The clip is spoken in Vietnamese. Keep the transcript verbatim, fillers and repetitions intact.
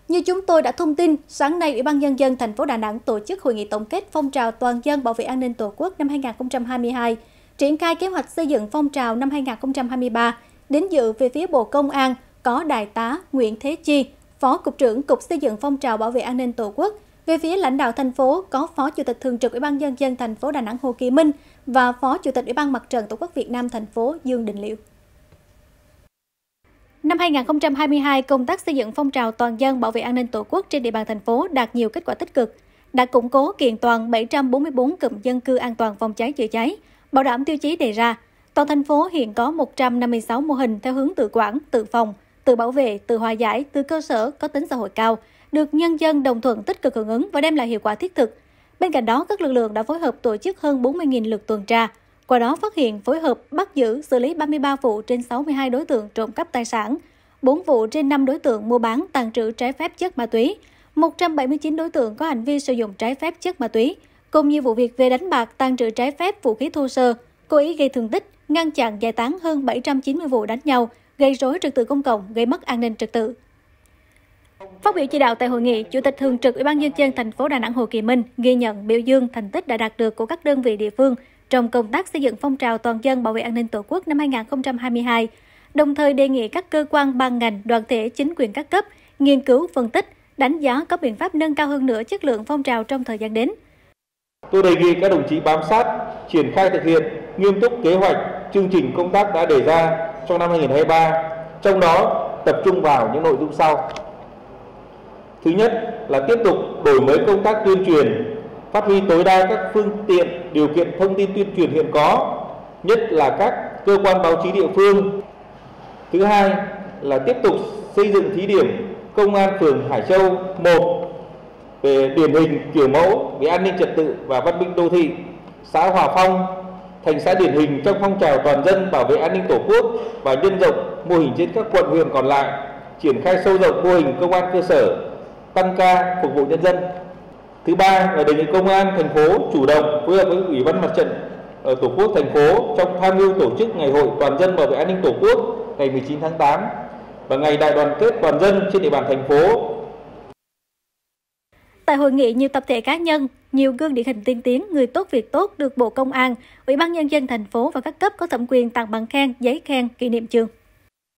Như chúng tôi đã thông tin, sáng nay Ủy ban Nhân dân thành phố Đà Nẵng tổ chức hội nghị tổng kết phong trào toàn dân bảo vệ an ninh Tổ quốc năm hai nghìn không trăm hai mươi hai, triển khai kế hoạch xây dựng phong trào năm hai nghìn không trăm hai mươi ba. Đến dự về phía Bộ Công an có Đại tá Nguyễn Thế Chi, Phó Cục trưởng Cục Xây dựng phong trào bảo vệ an ninh Tổ quốc. Về phía lãnh đạo thành phố có Phó Chủ tịch Thường trực Ủy ban Nhân dân thành phố Đà Nẵng Hồ Kỳ Minh và Phó Chủ tịch Ủy ban Mặt trận Tổ quốc Việt Nam thành phố Dương Đình Liệu. Năm hai nghìn không trăm hai mươi hai, công tác xây dựng phong trào toàn dân bảo vệ an ninh Tổ quốc trên địa bàn thành phố đạt nhiều kết quả tích cực, đã củng cố kiện toàn bảy trăm bốn mươi tư cụm dân cư an toàn phòng cháy chữa cháy, bảo đảm tiêu chí đề ra. Toàn thành phố hiện có một trăm năm mươi sáu mô hình theo hướng tự quản, tự phòng, tự bảo vệ, tự hòa giải, từ cơ sở có tính xã hội cao, được nhân dân đồng thuận tích cực hưởng ứng và đem lại hiệu quả thiết thực. Bên cạnh đó, các lực lượng đã phối hợp tổ chức hơn bốn mươi nghìn lượt tuần tra, qua đó phát hiện, phối hợp, bắt giữ, xử lý ba mươi ba vụ trên sáu mươi hai đối tượng trộm cắp tài sản, bốn vụ trên năm đối tượng mua bán, tàng trữ trái phép chất ma túy, một trăm bảy mươi chín đối tượng có hành vi sử dụng trái phép chất ma túy, cùng nhiều vụ việc về đánh bạc, tàng trữ trái phép vũ khí thô sơ, cố ý gây thương tích, ngăn chặn giải tán hơn bảy trăm chín mươi vụ đánh nhau, gây rối trật tự công cộng, gây mất an ninh trật tự. Phát biểu chỉ đạo tại hội nghị, Chủ tịch Thường trực Ủy ban Nhân dân thành phố Đà Nẵng Hồ Kỳ Minh ghi nhận, biểu dương thành tích đã đạt được của các đơn vị địa phương trong công tác xây dựng phong trào toàn dân bảo vệ an ninh Tổ quốc năm hai nghìn không trăm hai mươi hai, đồng thời đề nghị các cơ quan, ban ngành, đoàn thể, chính quyền các cấp nghiên cứu, phân tích, đánh giá có biện pháp nâng cao hơn nữa chất lượng phong trào trong thời gian đến. Tôi đề nghị các đồng chí bám sát, triển khai thực hiện nghiêm túc kế hoạch, chương trình công tác đã đề ra trong năm hai nghìn không trăm hai mươi ba, trong đó tập trung vào những nội dung sau. Thứ nhất là tiếp tục đổi mới công tác tuyên truyền, phát huy tối đa các phương tiện, điều kiện thông tin tuyên truyền hiện có, nhất là các cơ quan báo chí địa phương. Thứ hai là tiếp tục xây dựng thí điểm Công an phường Hải Châu một về điển hình kiểu mẫu về an ninh trật tự và văn minh đô thị, xã Hòa Phong thành xã điển hình trong phong trào toàn dân bảo vệ an ninh Tổ quốc và nhân rộng mô hình trên các quận huyện còn lại, triển khai sâu rộng mô hình công an cơ sở, tăng ca phục vụ nhân dân. Thứ ba là đề nghị công an thành phố chủ động phối hợp với Ủy ban Mặt trận ở Tổ quốc thành phố trong tham mưu tổ chức Ngày hội toàn dân bảo vệ an ninh Tổ quốc ngày mười chín tháng tám và Ngày đại đoàn kết toàn dân trên địa bàn thành phố. Tại hội nghị, nhiều tập thể cá nhân, nhiều gương điển hình tiên tiến, người tốt việc tốt được Bộ Công an, Ủy ban Nhân dân thành phố và các cấp có thẩm quyền tặng bằng khen, giấy khen, kỷ niệm chương.